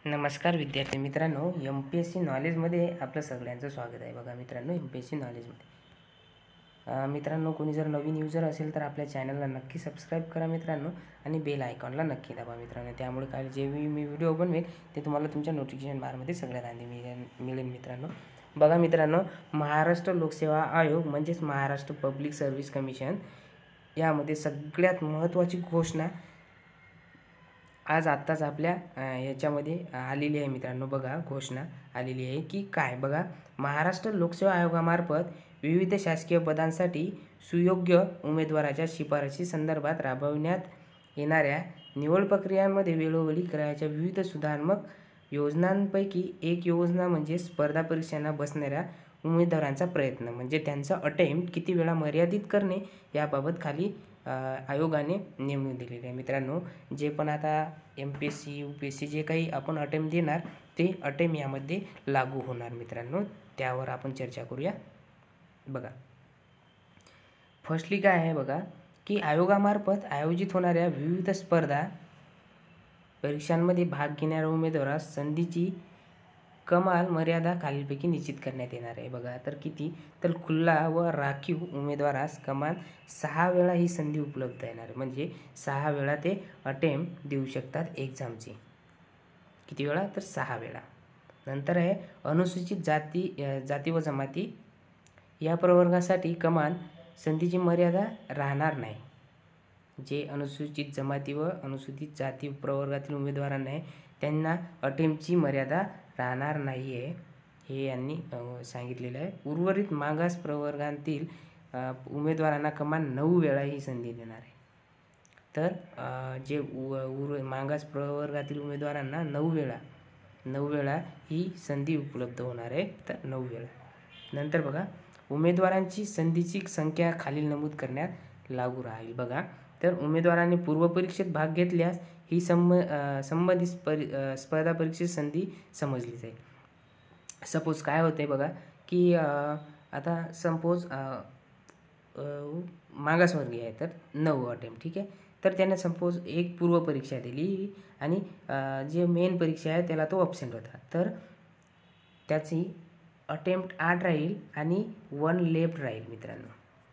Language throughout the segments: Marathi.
नमस्कार विद्यार्थी मित्रांनो, एम पी एस सी नॉलेजमध्ये आपलं सगळ्यांचं स्वागत आहे. बघा मित्रांनो, एम पी एस सी नॉलेजमध्ये मित्रांनो, कोणी जर नवीन युजर असेल तर आपल्या चॅनलला नक्की सबस्क्राईब करा मित्रांनो, आणि बेल आयकॉनला नक्की दाबा मित्रांनो. त्यामुळे काय जे मी व्हिडिओ बनवेल ते तुम्हाला तुमच्या नोटिफिकेशन बारमध्ये सगळ्यात आधी मिळेल मित्रांनो. बघा मित्रांनो, महाराष्ट्र लोकसेवा आयोग म्हणजेच महाराष्ट्र पब्लिक सर्व्हिस कमिशन यामध्ये सगळ्यात महत्त्वाची घोषणा आज आत्ताच आपल्या याच्यामध्ये आलेली आहे मित्रांनो. बघा, घोषणा आलेली आहे की काय, बघा, महाराष्ट्र लोकसेवा आयोगामार्फत विविध शासकीय पदांसाठी सुयोग्य उमेदवाराच्या शिफारशी संदर्भात राबविण्यात येणाऱ्या निवड प्रक्रियांमध्ये वेळोवेळी करायच्या विविध सुधारात्मक योजनांपैकी एक योजना म्हणजे स्पर्धा परीक्षांना बसणाऱ्या उमेदवारांचा प्रयत्न म्हणजे त्यांचा अटेम्प्ट किती वेळा मर्यादित करणे याबाबत खाली आयोगाने नेमणूक दिलेली आहे मित्रांनो. जे पण आता M P S C U P S C जे काही आपण अटेम्प्ट देणार ते अटेम्प्ट यामध्ये लागू होणार मित्रांनो. त्यावर आपण चर्चा करूया. बघा, फर्स्टली काय आहे बघा की आयोगामार्फत आयोजित होणाऱ्या विविध स्पर्धा परीक्षांमध्ये भाग घेणाऱ्या उमेदवारास संधीची कमाल मर्यादा खालीलपैकी निश्चित करण्यात येणार आहे. बघा, तर किती, तर खुल्ला व राखीव उमेदवारास कमाल 6 वेळा ही संधी उपलब्ध येणार. म्हणजे 6 वेळा ते अटेम्प्ट देऊ शकतात एक्झामची. किती वेळा, तर 6 वेळा. नंतर आहे अनुसूचित जाती व जमाती या प्रवर्गासाठी कमाल संधीची मर्यादा राहणार नाही. जे अनुसूचित जमाती व अनुसूचित जाती प्रवर्गातील उमेदवारांना आहे त्यांना अटेम्प्टची मर्यादा राहणार नाही आहे, हे यांनी सांगितलेलं आहे. उर्वरित मागास प्रवर्गातील उमेदवारांना कमाल 9 वेळा ही संधी देणार आहे. तर जे मागास प्रवर्गातील उमेदवारांना 9 वेळा ही संधी उपलब्ध होणार आहे, तर 9 वेळा. नंतर बघा, उमेदवारांची संधीची संख्या खालील नमूद करण्यात लागू राहील. बघा, तर उमेदवारांनी पूर्वपरीक्षेत भाग घेतल्यास ही संबंधित स्पर्धा परीक्षेची संधी समजली जाईल. सपोज काय होते बघा की आता सपोज मागासवर्गीय आहे तर 9 अटेम्प्ट, ठीक आहे. तर त्याने सपोज एक पूर्वपरीक्षा दिली आणि जे मेन परीक्षा आहे त्याला तो ॲब्सेंट होता, तर त्याची अटेम्प्ट 8 राहील आणि 1 लेफ्ट राहील मित्रांनो.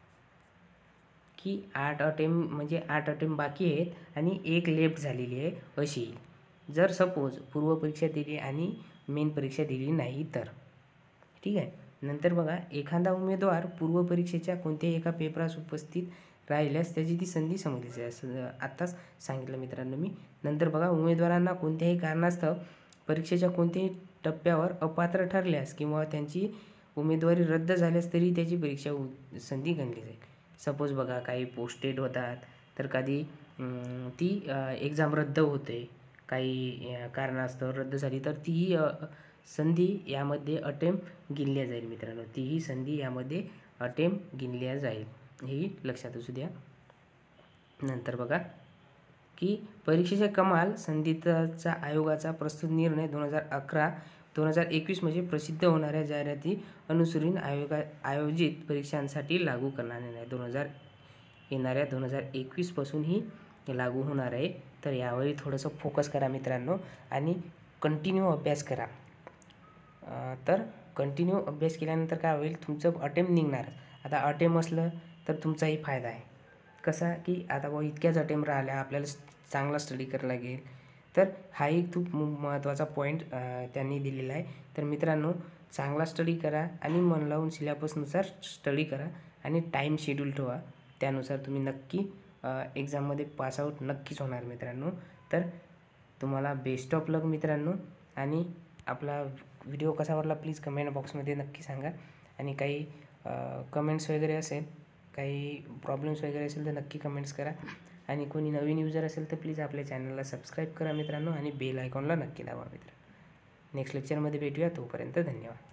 की 8 अटेम्प्ट बाकी आहेत आणि 1 लेफ्ट झालेली आहे अशी. जर सपोज पूर्वपरीक्षा दिली आणि मेन परीक्षा दिली नाही तर, ठीक आहे. नंतर बघा, एखादा उमेदवार पूर्वपरीक्षेच्या कोणत्याही एका पेपरास उपस्थित राहिल्यास त्याची ती संधी समजली जाईल, असं आत्ताच सांगितलं मित्रांनो मी. नंतर बघा, उमेदवारांना कोणत्याही कारणास्तव परीक्षेच्या कोणत्याही टप्प्यावर अपात्र ठरल्यास किंवा त्यांची उमेदवारी रद्द झाल्यास तरी त्याची परीक्षा संधी गणली जाईल. सपोज बघा, काही पोस्टेड होतात तर कधी ती एक्झाम रद्द होते, काही कारणास्तव रद्द झाली तर तीही संधी यामध्ये अटेम्प्ट गिनल्या जाईल मित्रांनो. तीही संधी यामध्ये अटेम्प्ट गिनल्या जाईल, हेही लक्षात असू द्या. नंतर बघा की परीक्षेच्या कमाल संधीचा आयोगाचा प्रस्तुत निर्णय 2011-2021 म्हणजे प्रसिद्ध होणाऱ्या जाहिराती अनुसरून आयोजित परीक्षांसाठी लागू करणार नाही. येणाऱ्या 2021 पासूनही लागू होणार आहे. तर यावरही थोडंसं फोकस करा मित्रांनो आणि कंटिन्यू अभ्यास करा. तर कंटिन्यू अभ्यास केल्यानंतर काय होईल, तुमचं अटेम्प्ट निघणार. आता अटेम्प्ट असलं तर तुमचाही फायदा आहे. कसा की आता इतक्याच अटेम्प्ट राहिल्या, आपल्याला चांगला स्टडी करायला लागेल. तर हा एक खूप महत्त्वाचा पॉईंट त्यांनी दिलेला आहे. तर मित्रांनो, चांगला स्टडी करा आणि मन लावून सिलेबसनुसार स्टडी करा आणि टाईम शेड्यूल ठेवा. त्यानुसार तुम्ही नक्की एक्झाममध्ये पासआउट नक्कीच होणार मित्रांनो. तर तुम्हाला बेस्ट ऑफ लक मित्रांनो. आणि आपला व्हिडिओ कसा वाटला प्लीज कमेंट बॉक्समध्ये नक्की सांगा. आणि काही कमेंट्स वगैरे असेल, काही प्रॉब्लेम्स वगैरे असेल तर नक्की कमेंट्स करा. आणि कोणी नवीन युजर असेल तर प्लीज आपल्या चॅनलला सबस्क्राईब करा मित्रांनो आणि बेल आयकॉनला नक्की दाबा मित्रांनो. नेक्स्ट लेक्चरमध्ये भेटूया, तोपर्यंत धन्यवाद.